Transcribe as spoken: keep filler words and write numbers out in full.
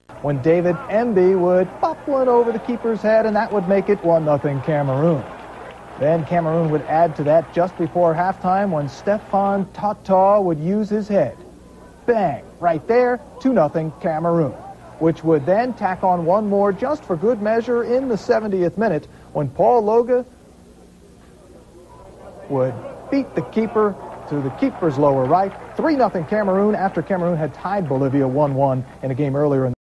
when David Mb would pop one over the keeper's head, and that would make it one nothing Cameroon. Then Cameroon would add to that just before halftime when Stefan Tata would use his head. Bang! Right there, two nothing Cameroon, which would then tack on one more just for good measure in the seventieth minute when Paul Loga would beat the keeper to the keeper's lower right. three nothing Cameroon after Cameroon had tied Bolivia one one in a game earlier in